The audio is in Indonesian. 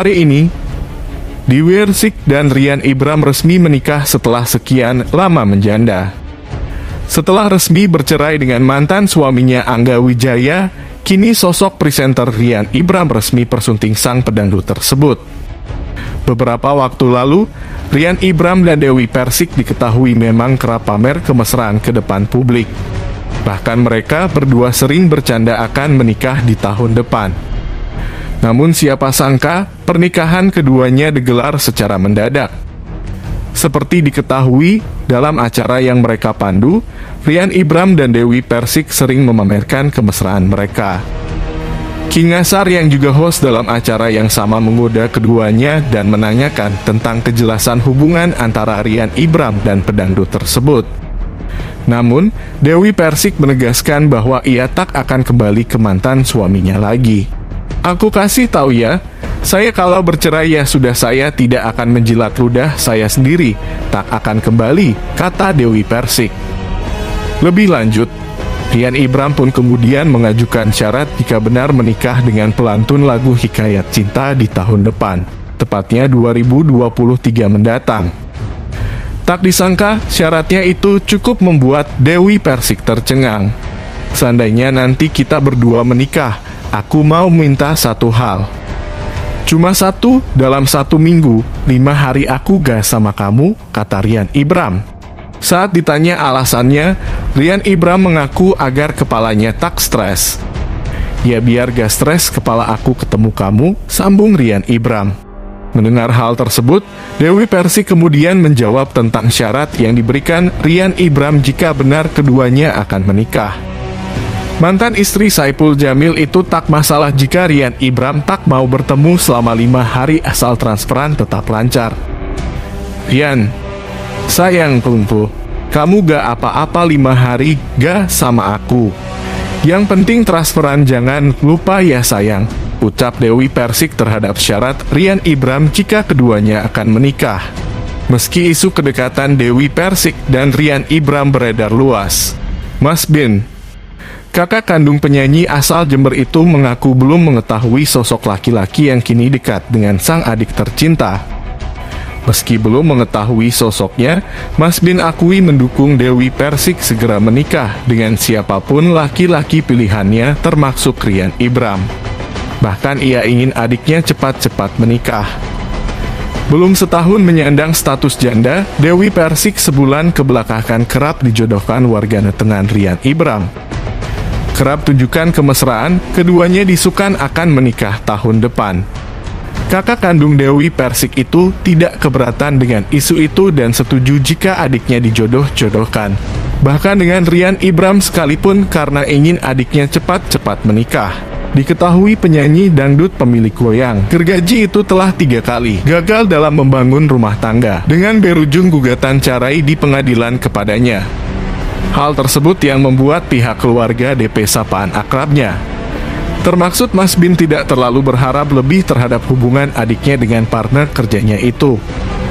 Hari ini, Dewi Persik dan Rian Ibram resmi menikah setelah sekian lama menjanda. Setelah resmi bercerai dengan mantan suaminya Angga Wijaya, kini sosok presenter Rian Ibram resmi persunting sang pedangdut tersebut. Beberapa waktu lalu, Rian Ibram dan Dewi Persik diketahui memang kerap pamer kemesraan ke depan publik. Bahkan mereka berdua sering bercanda akan menikah di tahun depan. Namun siapa sangka, pernikahan keduanya digelar secara mendadak. Seperti diketahui, dalam acara yang mereka pandu, Rian Ibram dan Dewi Persik sering memamerkan kemesraan mereka. King Ngasar yang juga host dalam acara yang sama menggoda keduanya dan menanyakan tentang kejelasan hubungan antara Rian Ibram dan pedangdut tersebut. Namun, Dewi Persik menegaskan bahwa ia tak akan kembali ke mantan suaminya lagi. "Aku kasih tahu ya, saya kalau bercerai ya sudah, saya tidak akan menjilat ludah saya sendiri, tak akan kembali," kata Dewi Persik. Lebih lanjut, Rian Ibram pun kemudian mengajukan syarat jika benar menikah dengan pelantun lagu Hikayat Cinta di tahun depan, tepatnya 2023 mendatang. Tak disangka, syaratnya itu cukup membuat Dewi Persik tercengang. "Seandainya nanti kita berdua menikah, aku mau minta satu hal. Cuma satu, dalam 1 minggu, 5 hari aku gak sama kamu," kata Rian Ibram. Saat ditanya alasannya, Rian Ibram mengaku agar kepalanya tak stres. "Ya biar gak stres kepala aku ketemu kamu," sambung Rian Ibram. Mendengar hal tersebut, Dewi Persik kemudian menjawab tentang syarat yang diberikan Rian Ibram jika benar keduanya akan menikah. Mantan istri Saipul Jamil itu tak masalah jika Rian Ibram tak mau bertemu selama 5 hari asal transferan tetap lancar. "Rian, sayang pelumpuh, kamu gak apa-apa 5 hari gak sama aku. Yang penting transferan jangan lupa ya sayang," ucap Dewi Persik terhadap syarat Rian Ibram jika keduanya akan menikah. Meski isu kedekatan Dewi Persik dan Rian Ibram beredar luas, Mas Bin, kakak kandung penyanyi asal Jember itu, mengaku belum mengetahui sosok laki-laki yang kini dekat dengan sang adik tercinta. Meski belum mengetahui sosoknya, Mas Bin akui mendukung Dewi Persik segera menikah dengan siapapun laki-laki pilihannya, termasuk Rian Ibram. Bahkan ia ingin adiknya cepat-cepat menikah. Belum setahun menyandang status janda, Dewi Persik sebulan kebelakangan kerap dijodohkan warganet dengan Rian Ibram. Kerap tunjukkan kemesraan, keduanya disukan akan menikah tahun depan. Kakak kandung Dewi Persik itu tidak keberatan dengan isu itu dan setuju jika adiknya dijodoh-jodohkan. Bahkan dengan Rian Ibram sekalipun karena ingin adiknya cepat-cepat menikah. Diketahui penyanyi dangdut pemilik goyang gergaji itu telah 3 kali gagal dalam membangun rumah tangga dengan berujung gugatan cerai di pengadilan kepadanya. Hal tersebut yang membuat pihak keluarga DP sapaan akrabnya, termaksud Mas Bin, tidak terlalu berharap lebih terhadap hubungan adiknya dengan partner kerjanya itu.